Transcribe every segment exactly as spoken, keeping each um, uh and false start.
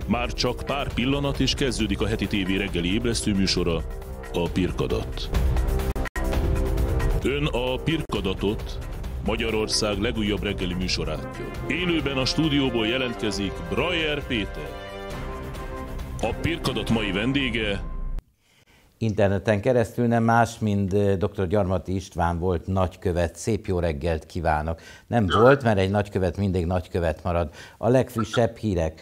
Már csak pár pillanat és kezdődik a heti tévé reggeli ébresztő műsora, a Pirkadat. Ön a Pirkadatot, Magyarország legújabb reggeli műsorátja. Élőben a stúdióból jelentkezik Brajer Péter. A Pirkadat mai vendége... Interneten keresztül nem más, mint dr. Gyarmati István volt nagykövet. Szép jó reggelt kívánok. Nem volt, mert egy nagykövet mindig nagykövet marad. A legfrissebb hírek.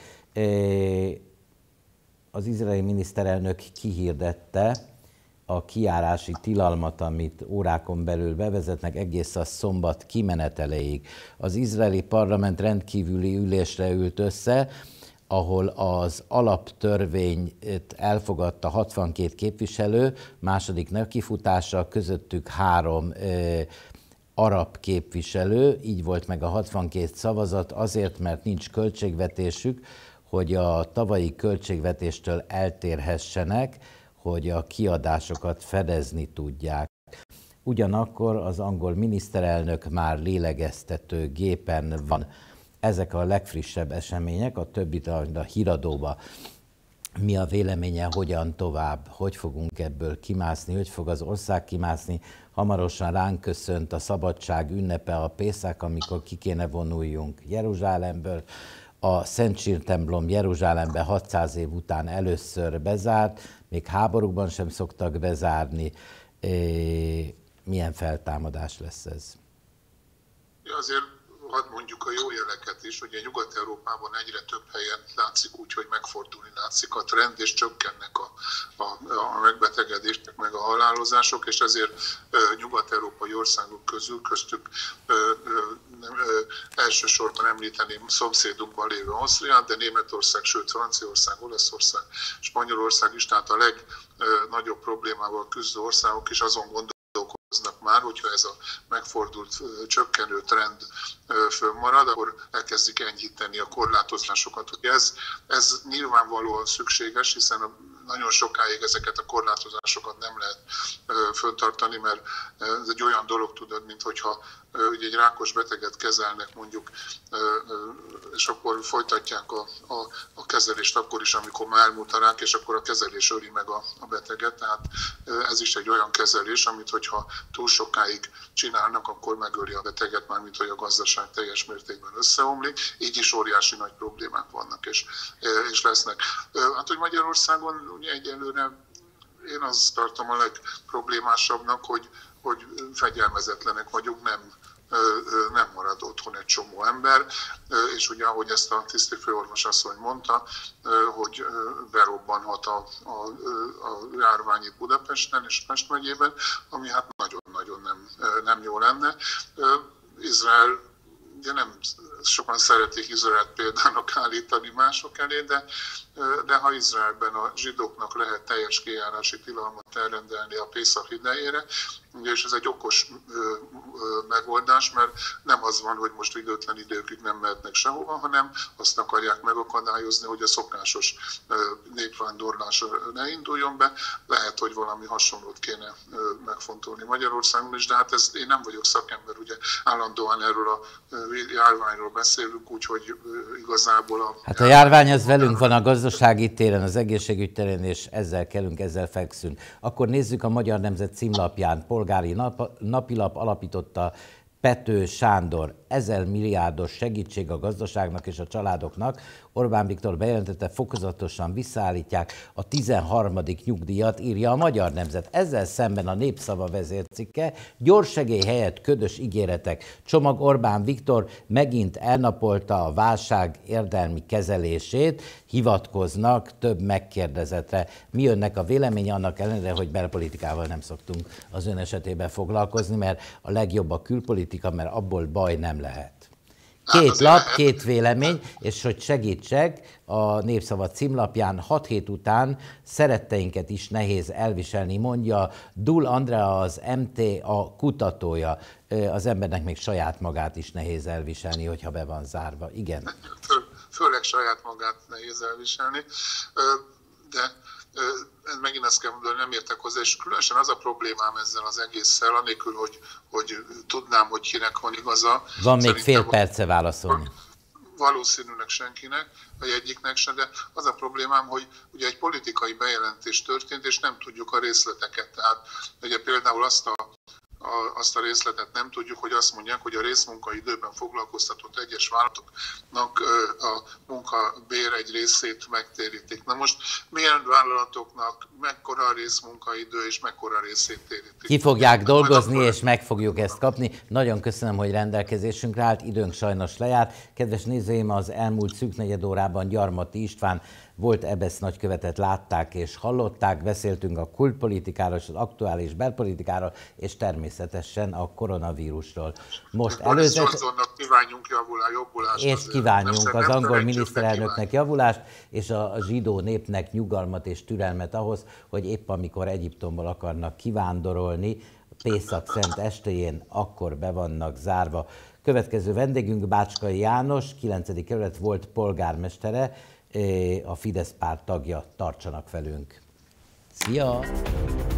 Az izraeli miniszterelnök kihirdette a kijárási tilalmat, amit órákon belül bevezetnek egész a szombat kimeneteleig. Az izraeli parlament rendkívüli ülésre ült össze, ahol az alaptörvényt elfogadta hatvankét képviselő, második nekifutása, közöttük három ö, arab képviselő, így volt meg a hatvankét szavazat, azért, mert nincs költségvetésük, hogy a tavalyi költségvetéstől eltérhessenek, hogy a kiadásokat fedezni tudják. Ugyanakkor az angol miniszterelnök már lélegeztető gépen van. Ezek a legfrissebb események, a többit a híradóba. Mi a véleménye, hogyan tovább, hogy fogunk ebből kimászni, hogy fog az ország kimászni. Hamarosan ránk köszönt a szabadság ünnepe, a Pészak, amikor ki kéne vonuljunk Jeruzsálemből. A Szent Sír templom Jeruzsálembe hatszáz év után először bezárt, még háborúban sem szoktak bezárni. Milyen feltámadás lesz ez? Ja, azért hadd mondjuk a jó jeleket is, ugye Nyugat-Európában egyre több helyen látszik úgy, hogy megfordulni látszik a trend, és csökkennek a, a, a megbetegedések, meg a halálozások, és ezért e, nyugat-európai országok közül, köztük e, e, e, elsősorban említeném szomszédunkban lévő Ausztriát, de Németország, sőt Franciaország, Olaszország, Spanyolország is, tehát a legnagyobb problémával küzdő országok is azon gondolják, már, hogyha ez a megfordult, csökkenő trend fönnmarad, akkor elkezdik enyhíteni a korlátozásokat. Ez, ez nyilvánvalóan szükséges, hiszen a nagyon sokáig ezeket a korlátozásokat nem lehet föntartani, mert ez egy olyan dolog, tudod, mint hogyha ugye egy rákos beteget kezelnek mondjuk, és akkor folytatják a, a, a kezelést akkor is, amikor már elmúlt a rák, és akkor a kezelés öli meg a, a beteget. Tehát ez is egy olyan kezelés, amit hogyha túl sokáig csinálnak, akkor megöli a beteget, mármint hogy a gazdaság teljes mértékben összeomlik. Így is óriási nagy problémák vannak, és, és lesznek. Hát, hogy Magyarországon ugye egyelőre én azt tartom a legproblémásabbnak, hogy, hogy fegyelmezetlenek vagyunk, nem, nem marad otthon egy csomó ember, és ugye ahogy ezt a tiszti főorvos asszony mondta, hogy berobbanhat a, a, a járvány itt Budapesten és Pest megyében, ami hát nagyon-nagyon nem, nem jó lenne. Izrael, ugye nem sokan szeretik Izraelt példának állítani mások elé, de, de ha Izraelben a zsidóknak lehet teljes kijárási tilalmat elrendelni a Pészak idejére, és ez egy okos megoldás, mert nem az van, hogy most időtlen időkig nem mehetnek sehova, hanem azt akarják megakadályozni, hogy a szokásos népvándorlás ne induljon be. Lehet, hogy valami hasonlót kéne megfontolni Magyarországon is, de hát ez, én nem vagyok szakember, ugye állandóan erről a járványról beszélünk, úgyhogy igazából a... Hát a járvány az velünk van a gazdasági téren, az egészségügy terén, és ezzel kellünk, ezzel fekszünk. Akkor nézzük a Magyar Nemzet címlapján, polgári nap, napilap alapította Pető Sándor, ezer milliárdos segítség a gazdaságnak és a családoknak. Orbán Viktor bejelentette, fokozatosan visszaállítják a tizenharmadik nyugdíjat, írja a Magyar Nemzet. Ezzel szemben a Népszava vezércikke, gyors segély helyett ködös ígéretek. Csomag Orbán Viktor megint elnapolta a válság érdemi kezelését, hivatkoznak több megkérdezetre. Mi önnek a véleménye, annak ellenére, hogy belpolitikával nem szoktunk az ön esetében foglalkozni, mert a legjobb a külpolitika, mert abból baj nem lehet. Két lap, két vélemény, és hogy segítsek, a Népszava címlapján hat hét után szeretteinket is nehéz elviselni, mondja Dul Andrea, az em té á kutatója. Az embernek még saját magát is nehéz elviselni, hogyha be van zárva. Igen. Fő, főleg saját magát nehéz elviselni, de megint ezt kell mondani, nem értek hozzá, és különösen az a problémám ezzel az egésszel, anélkül, hogy, hogy tudnám, hogy kinek van igaza. Van még fél perce válaszolni. valószínűleg senkinek, vagy egyiknek se, de az a problémám, hogy ugye egy politikai bejelentés történt, és nem tudjuk a részleteket. Tehát ugye például azt a A, azt a részletet nem tudjuk, hogy azt mondják, hogy a részmunkaidőben foglalkoztatott egyes vállalatoknak a munkabér egy részét megtérítik. Na most milyen vállalatoknak mekkora a részmunkaidő és mekkora részét térítik? Ki fogják dolgozni, és meg fogjuk ezt kapni. Nagyon köszönöm, hogy rendelkezésünkre állt, időnk sajnos lejárt. Kedves nézőim, az elmúlt szűk negyed órában Gyarmati István volt EBESZ nagykövetet látták és hallották, beszéltünk a kultpolitikáról, az aktuális belpolitikáról, és természetesen a koronavírusról. Most előző... kívánjunk jobbulást. És kívánjunk az angol miniszterelnöknek javulást, és a zsidó népnek nyugalmat és türelmet ahhoz, hogy épp amikor Egyiptomból akarnak kivándorolni, Pészak szent estéjén, akkor be vannak zárva. Következő vendégünk Bácskai János, kilencedik kerület volt polgármestere, a Fidesz párt tagja. Tartsanak velünk. Szia!